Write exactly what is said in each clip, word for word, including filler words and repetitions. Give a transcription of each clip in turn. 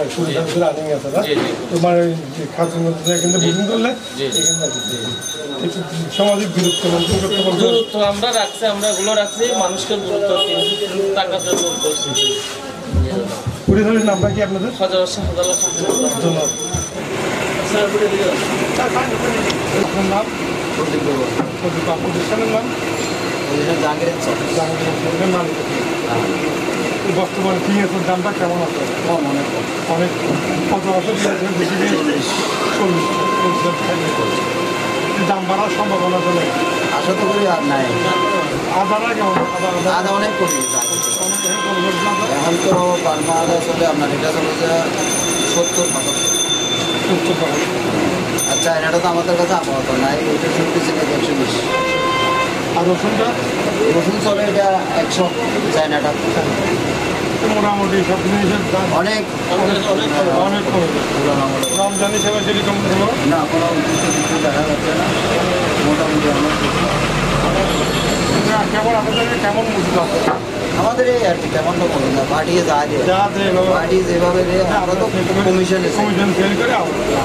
Running আছে না তোমার খাতুন কিন্তু বুকিং করলে সামাজিক দূরত্ব দূরত্ব আমরা রাখছি, আমরা এগুলো রাখছি মানুষকে দূরত্ব টাকার জন্য করছি। পরিধানের নামটা কি আপনাদের? হাজার হাজার ধন্যবাদ। আপনার নাম? প্রতিষ্ঠানের নাম? বর্তমানে পেঁয়াজের দামটা কেমন আছে? অনেক অনেক কত বছর বেশি দাম বাড়ার সম্ভাবনা চলে আশা তো করি আর নাই। আদাটা কেমন? আদা অনেক কমে এখন তো বার্মা আদা চলে আপনার এটা চলেছে সত্তর সত্তর টাকা। আর চায়নাটা তো আমাদের কাছে আপাতত নাই, ওইটা শুনতেছি না একশো বিশ। আর রসুনটা? রসুন চলে এটা একশো, চায়নাটা মোটামুটি সব জিনিসের দাম অনেক অনেক অনেক কমে রমজান হিসেবে যেরকম হলো না, কোনো কিছু দেখা যাচ্ছে না, মোটামুটি অনেক। কেমন আপনাদের কেমন মজুদ আছে? আমাদের এই আর কি তেমন তো করি না, পাঠিয়ে যা দেয় যা দেয় পাঠিয়ে যেভাবে দেয় আমরা তো কমিশন কমিশন সেল করে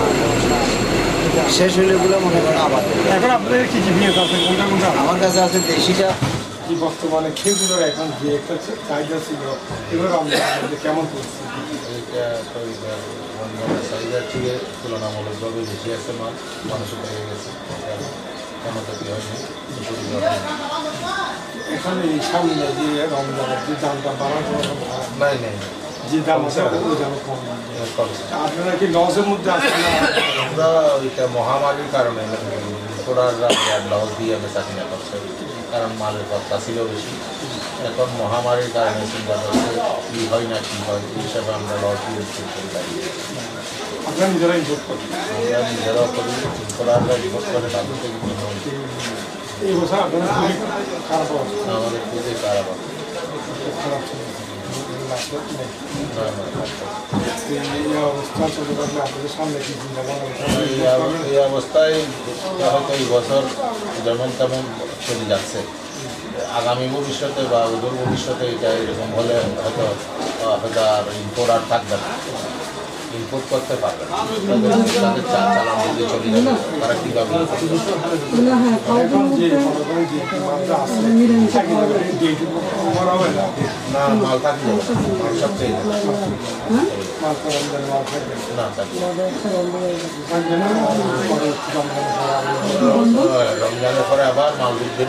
শেষ হইলে গুলো মনে করেন আবার। এখন আপনাদের কি কি পেঁয়াজ আছে কোনটা কোনটা? আমার কাছে আছে দেশিটা। কি বর্তমানে খেজুরের এখন যে একটা চাহিদা ছিল এগুলো রমজানের মধ্যে কেমন করছে? এইটা রমজানের চাহিদার থেকে তুলনামূলকভাবে বেশি আছে, মাল মানুষের পেয়ে গেছে, কোনো ক্ষতি হয়নি। এখন এই সামনে যে রমজানের যে দামটা বাড়ার কোনো নাই নাই যে দাম আছে ওই দাম কম। আপনারা কি লসের মধ্যে আসছেন না? আমরা ওইটা মহামারীর কারণে ওরাররা লস দিয়ে আমি চাকরি না করছে, কারণ মালের খরচা ছিল বেশি। এখন মহামারীর কারণে চিন্তা করছে কী হয় না কী হয়, এই হিসাবে আমরা লস দিয়ে আপনারা নিজেরাই ইম্পোর্ট করেন? আমরা নিজেরাও করি, ওরাররা রিপোর্ট করে তাদের থেকে কিনে এই বছর আপনারা খুবই খারাপ অবস্থা। আমাদের খুবই খারাপ আছে। খারাপ ছিল এই অবস্থা চলে থাকলে আপনাদের সামনে কি চিন্তা করেন? এই অবস্থায় হয়তো এই বছর যেমন তেমন চলে যাচ্ছে, আগামী ভবিষ্যতে বা উদূর ভবিষ্যতে এটা এরকম হলে হয়তো হয়তো আর ইম্পোর্ট আর থাকবে না, ইম্পোর্ট করতে পারবে না, তাদের চালান যদি চলে যাবে তারা কীভাবে এখন যে মাত্রা আছে না মাল থাকবে মাল সব পেয়ে যাবে না থাকবে। রমজানের পরে আবার মাল দিতে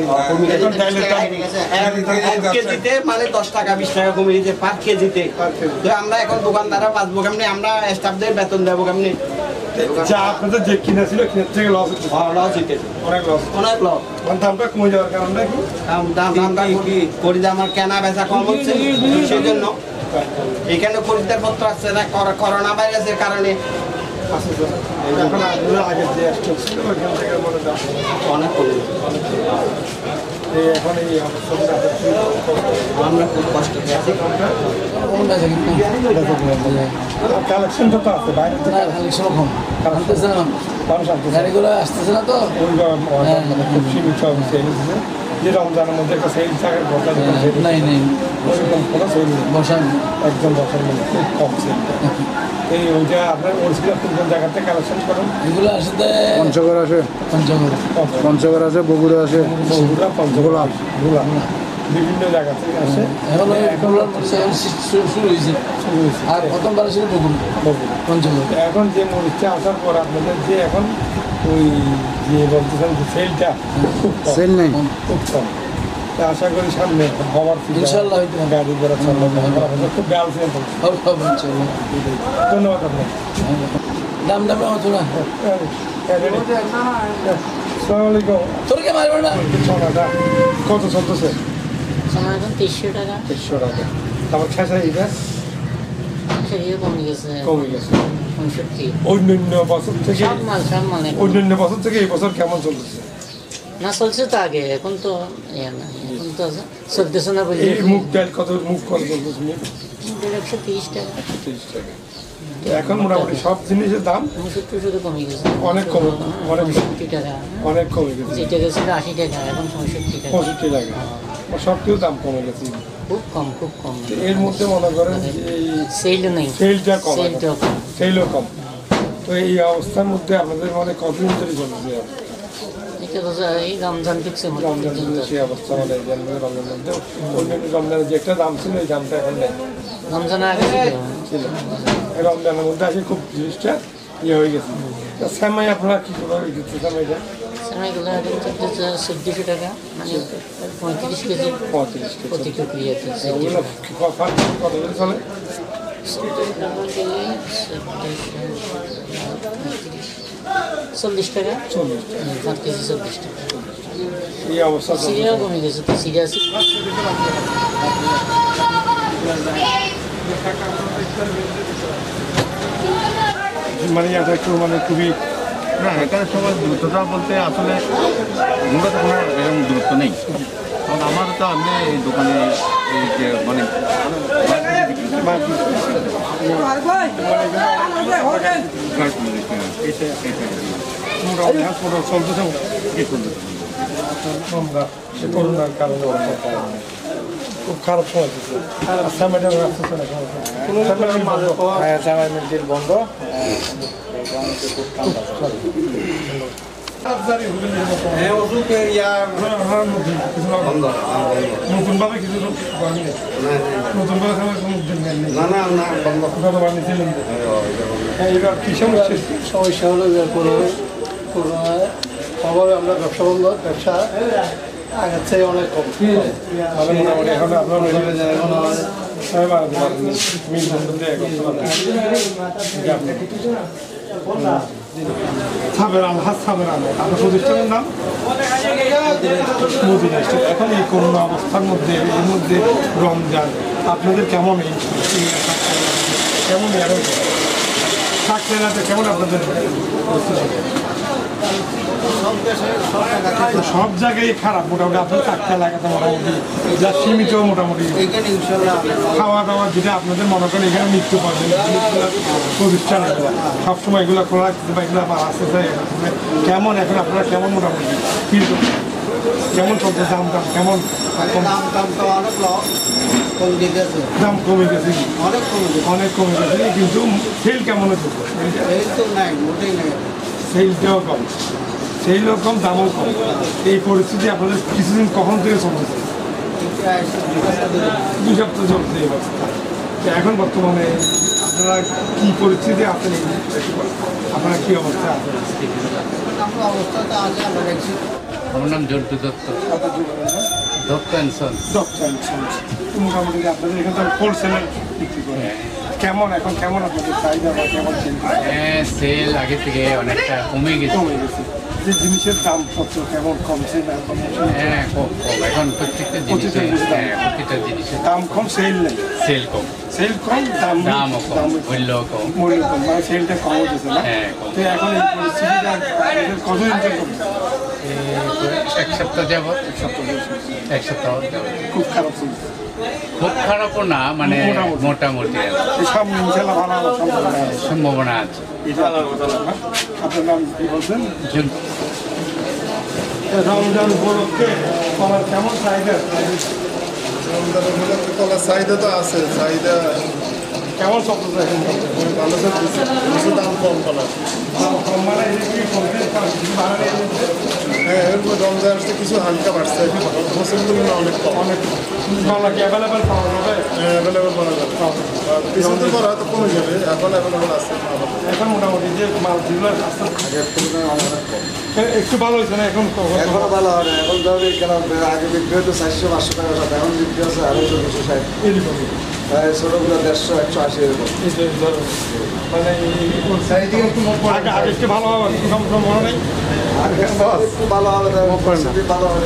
এক কেজিতে মানে দশ টাকা বিশ টাকা কমে দিতে পার কেজিতে। তো আমরা এখন দোকানদাররা বাঁচবো কেমনি, আমরা স্টাফদের বেতন দেবো কেমনি? যা আপনাদের যে কিনা ছিল কিনার থেকে লস হচ্ছে, লস হইতে অনেক লস অনেক লস। দামটা কমে যাওয়ার কারণটা কি? দাম দাম দামটা করি আমার কেনা বেচা কম হচ্ছে, সেই জন্য এখানে খরিদ্দার পত্র আসছে না করোনা ভাইরাসের কারণে। এখন আপনাদের আগে যে স্টক ছিল ওইখান থেকে মনে দাম অনেক কমে এই এখন এই অবস্থাটা আমরা খুব কষ্ট পেয়েছি। কালেকশনটা তো আছে বাইরে থেকে কালেকশন কম আনতেছে না, মানুষ আনতেছে গাড়িগুলো আসতেছে না তো। খুব সীমিত সেল যে রমজানের মধ্যে একটা সেল থাকার কথা নাই নেই ওরকম কোনো সেল নেই, বসান একদম বছর মধ্যে খুব কম সেল। এই ওইটা আপনার অরিজিনাল কোন কোন জায়গা থেকে কালেকশন করেন? এগুলো আসতে পঞ্চগড় আছে, পঞ্চগড় পঞ্চগড় আছে, বগুড়া আছে, বগুড়া পঞ্চগড় ভোলা বিভিন্ন জায়গা থেকে আসে। এখন শুরু হয়েছে, আর প্রথমবার ছিল বগুড়া পঞ্চগড়। এখন যে মরিচটা আসার পর আপনাদের যে এখন ওই যে বলতেছেন যে সেলটা খুব কম, সেল নেই, খুব কম। তা আশা করি সামনে হওয়ার ইনশাল্লাহ হয়তো গাড়ি ঘোড়া চালানো খুব ব্যালেন্স। ধন্যবাদ আপনার। দাম দামে হতো না, সালামালাইকুম। তোর কে মারবে না। সোনাটা কত চলতেছে? সোনা এখন তিনশো টাকা। তিনশো টাকা। তারপর খেসারি গ্যাস সেরিও কমে গেছে, কমে গেছে পঁয়ষট্টি। অন্যান্য বছর থেকে সব মাল সব মাল এখন অন্যান্য বছর থেকে এই বছর কেমন চলতেছে? না চলছে তো আগে, এখন তো ইয়ে না, এখন তো চলতেছে না বলে। এই মুগ ডাল কত মুগ কত চলতেছে? একশো তিরিশ টাকা। একশো তিরিশ টাকা। তো এখন মোটামুটি সব জিনিসের দাম পঁয়ষট্টি শুধু কমে গেছে, অনেক কমে, অনেক বেশি, পঁয়ষট্টি টাকা। অনেক কমে গেছে। যেটা গেছিল আশি টাকা, এখন পঁয়ষট্টি টাকা। পঁয়ষট্টি টাকা। সব কিছু দাম কমে গেছে। খুব কম খুব কম এর মধ্যে মনে করেন যে এই সেলও নেই সেলটা কম সেলটাও কম সেলও কম। তো এই অবস্থার মধ্যে আপনাদের মানে কতদিন ধরে চলছে এটা তো যা- এই রমজান ফিক্সে রমজান সেই অবস্থা মানে জানুয়ারি রমজান মধ্যে অন্যান্য রমজানের যে একটা দাম ছিল এই দামটা এখন নেই রমজানের আগে ছিল ছিল এই রমজানের মধ্যে আসে খুব জিনিসটা ইয়ে হয়ে গেছে। তো সেমাই আপনারা কী করে দিচ্ছে সেমাইটা সেমাইগুলো এখন চলতেছে চোদ্দোশো টাকা মানে পঁয়ত্রিশ কেজি পঁয়ত্রিশ কেজি প্রতি টুকরি আছে ওগুলো কত করে চলে চল্লিশ টাকা চল্লিশ পাঁচ কেজি চল্লিশ টাকা এই অবস্থা চলছে। সিরিয়াও কমে গেছে তো সিরিয়া আছে মানে এটা একটু মানে খুবই না এখানে সবার দূরত্বটা বলতে আসলে মূলত কোনো এরকম দূরত্ব নেই, কারণ আমার তো আমি এই দোকানে এই যে মানে চলতেছে আমরা সে করোনার কারণে খুব খারাপ সময় দিচ্ছে আচ্ছা ম্যাডাম আসতেছে না হ্যাঁ জামাই মিল বন্ধ নতুন ভাবে কিছু নতুন ভাবে কোনো উদ্যোগ নেন না না না বন্ধ গতবার নিয়েছিলেন হ্যাঁ এবার কি সমস্যা সমস্যা হলো যে করোনা করোনায় অভাবে আমরা ব্যবসা বন্ধ ব্যবসা আগের চেয়ে অনেক কম মানে মোটামুটি এখন আপনার সবাই বাড়াতে পারেন মিল বন্ধ দিয়ে সাবের আলহাজ সাবের আলহাজ আপনার প্রতিষ্ঠানের নাম মদিনা স্টোর। এখন এই করোনা অবস্থার মধ্যে এর মধ্যে রমজান আপনাদের কেমন এই কেমন আরো থাকতে এলাকাতে কেমন আপনাদের সব জায়গায় খারাপ মোটামুটি আপনার থাকতে এলাকাতে মোটামুটি যা সীমিত মোটামুটি এখানে ইনশাল্লাহ খাওয়া দাওয়া যেটা আপনাদের মনে করেন এখানে নিত্য পাবেন প্রতিষ্ঠান এগুলো সবসময় এগুলো খোলা রাখতে বা এগুলো আবার আসতে চাই কেমন এখন আপনারা কেমন মোটামুটি ফিল করছেন কেমন চলছে দাম দাম কেমন এখন দাম দাম তো অনেক লস কমে গেছে দাম কমে গেছে অনেক কমে গেছে অনেক কমে গেছে কিন্তু সেল কেমন হচ্ছে এই তো নাই মোটেই নাই সেলটাও কম সেইও কম দামও কম এই পরিস্থিতি আপনাদের কিছুদিন কখন থেকে চলতেছে দুই সপ্তাহ চলছে এই অবস্থা তো এখন বর্তমানে আপনারা কী পরিস্থিতি আছেন আপনারা কী অবস্থা আছেন আমরা অবস্থাটা আছে আমরা দেখছি আমার নাম জন্টু দত্ত, দত্ত অ্যান্ড সন্স। মোটামুটি আপনাদের এখানে তো হোলসেলের বিক্রি করে কেমন এখন কেমন আপনাদের চাহিদা বা কেমন চিন্তা হ্যাঁ, সেল আগে থেকে অনেকটা কমে গেছে। কমে গেছে যে জিনিসের দাম পত্র কেমন কমছে না কমছে হ্যাঁ, কম কম এখন প্রত্যেকটা প্রত্যেকটা জিনিসের জিনিসের দাম। হ্যাঁ প্রত্যেকটা জিনিসের দাম কম সেল নেই সেল কম, সেল কম দাম দামও কম, মূল্য কম। মূল্য কম মানে সেলটা কম হতেছে না হ্যাঁ, কম। তো এখন এই পরিস্থিতিটা আপনাদের কতদিন ধরে করছে এক সপ্তাহ যাবত এক সপ্তাহ ধরে চলছে। এক সপ্তাহ যাবত খুব খারাপ চলছে খুব খারাপও না, মানে মোটামুটি। মোটামুটি আর কি। এই সামনে ইনশাল্লাহ ভালো হওয়ার সম্ভাবনা আছে। সম্ভাবনা আছে। এটা না? আপনার নাম কি বলছেন জন্টু। রমজান উপলক্ষে কলার কেমন চাহিদা কলার চাহিদা তো আছে, চাহিদা কেমন চলতেছে এখন ভালো চলতেছে, কিছু দাম কম কলার। কম মানে এই কি বলতে বাড়ালে হ্যাঁ, এরপর রমজান আসতে কিছু হালকা বাড়ছে, বছর তুলনায় অনেক কম। অনেক কলা কি অ্যাভেলেবেল পাওয়া যাবে অ্যাভেলেবেল পাওয়া যাবে, কিছুদিন পর হয়তো কমে যাবে, এখন অ্যাভেলেবেল আছে। এখন মোটামুটি যে মাল যেগুলো আসতে একটু ভালো হয়েছে না এখন এখনো ভালো হয় না, এখন ধরো কেন আগে বিক্রি হতো চারশো পাঁচশো টাকা সাথে, এখন বিক্রি হচ্ছে আড়াইশো দুশো ষাট, এরকমই ছোটোগুলো দেড়শো একশো আশি এরকম। মানে আগে আগে একটু ভালো হবে একটু মনে নেই আর একটু ভালো হবে, পরিস্থিতি ভালো হবে,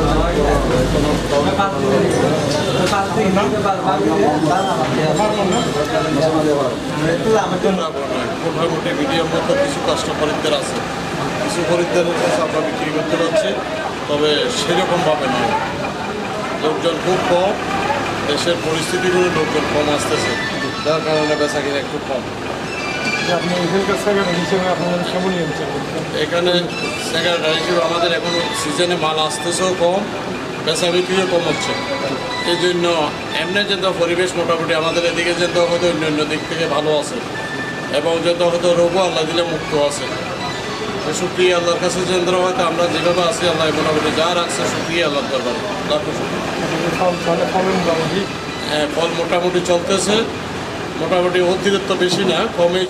মোটামুটি মিডিয়াম মতো কিছু কাস্টমার খরিদ্দার আছে, কিছু খরিদ্দারের কাছে আমরা বিক্রি করতে পারছি, তবে সেরকমভাবে নয়। লোকজন খুব কম, দেশের পরিস্থিতিগুলো লোকজন কম আসতেছে, যার কারণে বেচা কিনা একটু কম। আপনি এখানকার সেকেন্ড হিসেবে আপনাদের কেমন নিয়ন্ত্রণ এখানে সেকেন্ড হিসেবে আমাদের এখন সিজনে মাল আসতেছেও কম, বেচা বিক্রিও কম হচ্ছে। এই জন্য এমনি যেন পরিবেশ মোটামুটি আমাদের এদিকে যেন হয়তো অন্য অন্য দিক থেকে ভালো আছে এবং যেন হয়তো রোগও আল্লাহ দিলে মুক্ত আছে। শুক্রিয়া আল্লাহর কাছে যেন হয়তো আমরা যেভাবে আছি আল্লাহ মোটামুটি যা রাখছে শুক্রিয়া আল্লাহ দরবার লাখ মোটামুটি হ্যাঁ ফল মোটামুটি চলতেছে, মোটামুটি অতিরিক্ত বেশি না, কমে।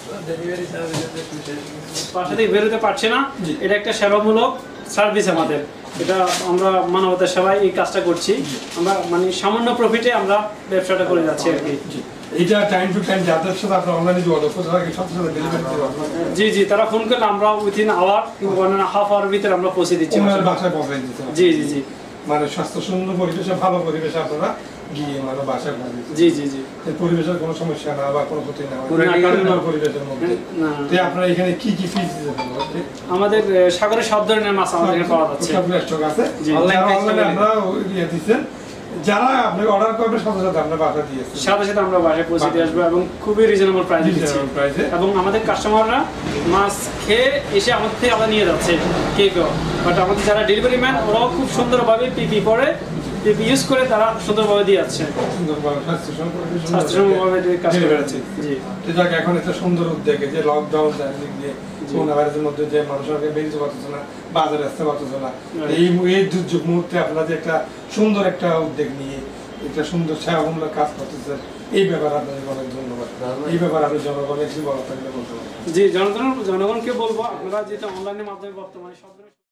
বাসা থেকে বেরোতে পারছে না, এটা একটা সেবামূলক সার্ভিস আমাদের। এটা আমরা মানবতার সেবায় এই কাজটা করছি। আমরা মানে সামান্য প্রফিটে আমরা ব্যবসাটা করে যাচ্ছি আর কি। এটা টাইম টু টাইম যাদের সাথে আপনার অনলাইনে যে অর্ডার করতে থাকে সাথে সাথে ডেলিভারি দিতে পারবেন। জি জি, তারা ফোন করলে আমরা উইথিন আওয়ার কিংবা হাফ আওয়ার ভিতরে আমরা পৌঁছে দিচ্ছি ওনার বাসায় পৌঁছে দিতে হবে। জি জি জি, মানে স্বাস্থ্য সুন্দর পরিবেশে ভালো পরিবেশে আপনারা গিয়ে মানে বাসায় পৌঁছে দিচ্ছেন। জি জি জি, পরিবেশের কোনো সমস্যা না বা কোনো ক্ষতি না পরিবেশের মধ্যে। তো আপনারা এখানে কি কি ফিস দিতে পারবেন? আমাদের সাগরের সব ধরনের মাছ আমাদের এখানে পাওয়া যাচ্ছে। স্টক আছে অনলাইনে আমরা ইয়ে দিচ্ছেন, যারা আপনি অর্ডার করবে সাথে সাথে আমরা বাসা দিয়েছি, সাথে সাথে আমরা বাসায় পৌঁছে দিয়ে আসবো এবং খুবই রিজনেবল প্রাইসে দিচ্ছি। এবং আমাদের কাস্টমাররা মাছ খেয়ে এসে আমাদের থেকে আবার নিয়ে যাচ্ছে কে কেউ, বাট আমাদের যারা ডেলিভারি ম্যান ওরাও খুব সুন্দরভাবে পিপি পরে পিপি ইউজ করে তারা সুন্দরভাবে দিয়ে যাচ্ছে, সুন্দরভাবে স্বাস্থ্যসম্মতভাবে কাজ করে যাচ্ছে। জি, তো যাক এখন একটা সুন্দর উদ্যোগে যে লকডাউন চারিদিক দিয়ে করোনা ভাইরাসের মধ্যে যে মানুষকে বেরিয়ে পারতেছে না, বাজারে আসতে পারতেছে না, এই এই দুর্যোগ মুহূর্তে আপনারা যে একটা সুন্দর একটা উদ্যোগ নিয়ে একটা সুন্দর সেবামূলক কাজ করতেছেন, এই ব্যাপারে আপনাদের অনেক ধন্যবাদ। এই ব্যাপারে আপনি জনগণের কি বলা থাকলে বলতে পারেন? জি, জনগণ জনগণকে বলবো আপনারা যেটা অনলাইনের মাধ্যমে বর্তমানে সব